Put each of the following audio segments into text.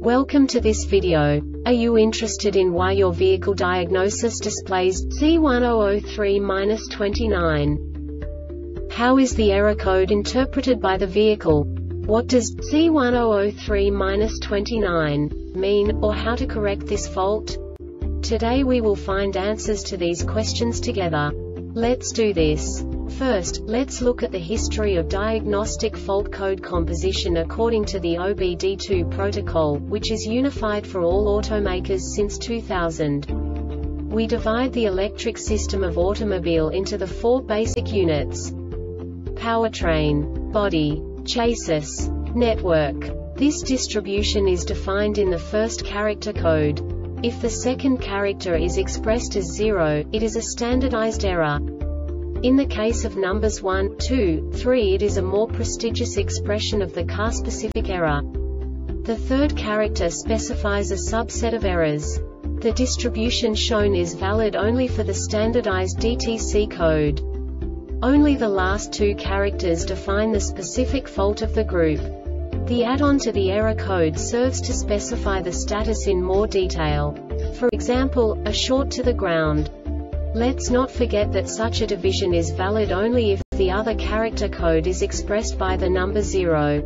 Welcome to this video. Are you interested in why your vehicle diagnosis displays C1003-29? How is the error code interpreted by the vehicle? What does C1003-29 mean, or how to correct this fault? Today we will find answers to these questions together. Let's do this. First, let's look at the history of diagnostic fault code composition according to the OBD2 protocol, which is unified for all automakers since 2000. We divide the electric system of automobile into the four basic units: powertrain, body, chassis, network. This distribution is defined in the first character code. If the second character is expressed as 0, it is a standardized error. In the case of numbers 1, 2, 3, it is a more prestigious expression of the car-specific error. The third character specifies a subset of errors. The distribution shown is valid only for the standardized DTC code. Only the last two characters define the specific fault of the group. The add-on to the error code serves to specify the status in more detail. For example, a short to the ground. Let's not forget that such a division is valid only if the other character code is expressed by the number 0.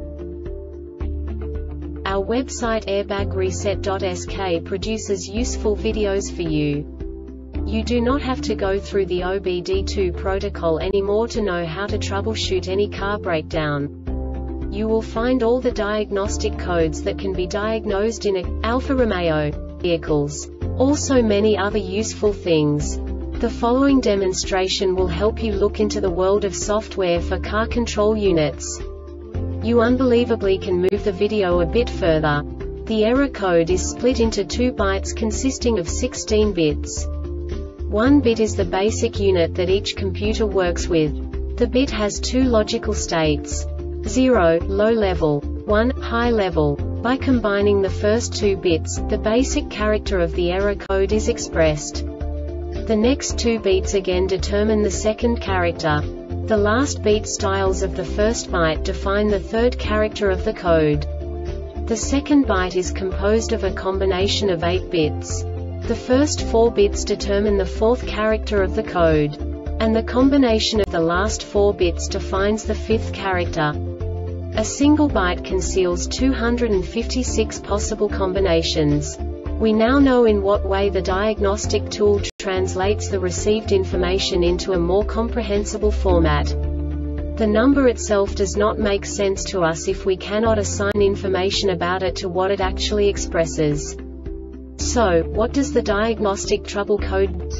Our website airbagreset.sk produces useful videos for you. You do not have to go through the OBD2 protocol anymore to know how to troubleshoot any car breakdown. You will find all the diagnostic codes that can be diagnosed in Alfa Romeo vehicles. Also many other useful things. The following demonstration will help you look into the world of software for car control units. You unbelievably can move the video a bit further. The error code is split into 2 bytes consisting of 16 bits. 1 bit is the basic unit that each computer works with. The bit has 2 logical states: 0, low level, 1, high level. By combining the first 2 bits, the basic character of the error code is expressed. The next 2 beats again determine the second character. The last beat styles of the first byte define the third character of the code. The second byte is composed of a combination of 8 bits. The first 4 bits determine the fourth character of the code. And the combination of the last 4 bits defines the fifth character. A single byte conceals 256 possible combinations. We now know in what way the diagnostic tool translates the received information into a more comprehensible format. The number itself does not make sense to us if we cannot assign information about it to what it actually expresses. So, what does the diagnostic trouble code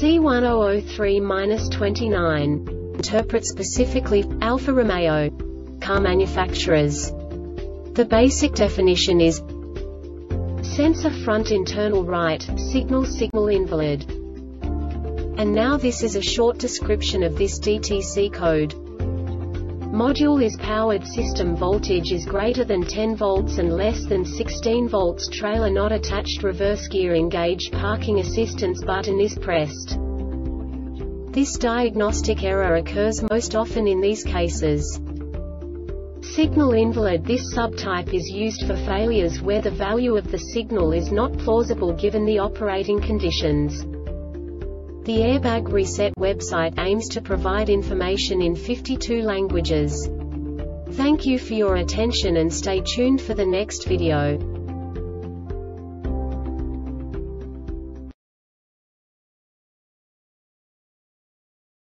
C1003-29 interpret specifically for Alfa Romeo car manufacturers? The basic definition is sensor front internal right, signal invalid. And now this is a short description of this DTC code. Module is powered, system voltage is greater than 10 volts and less than 16 volts, trailer not attached, reverse gear engaged, parking assistance button is pressed. This diagnostic error occurs most often in these cases. Signal invalid. This subtype is used for failures where the value of the signal is not plausible given the operating conditions. The Airbag Reset website aims to provide information in 52 languages. Thank you for your attention and stay tuned for the next video.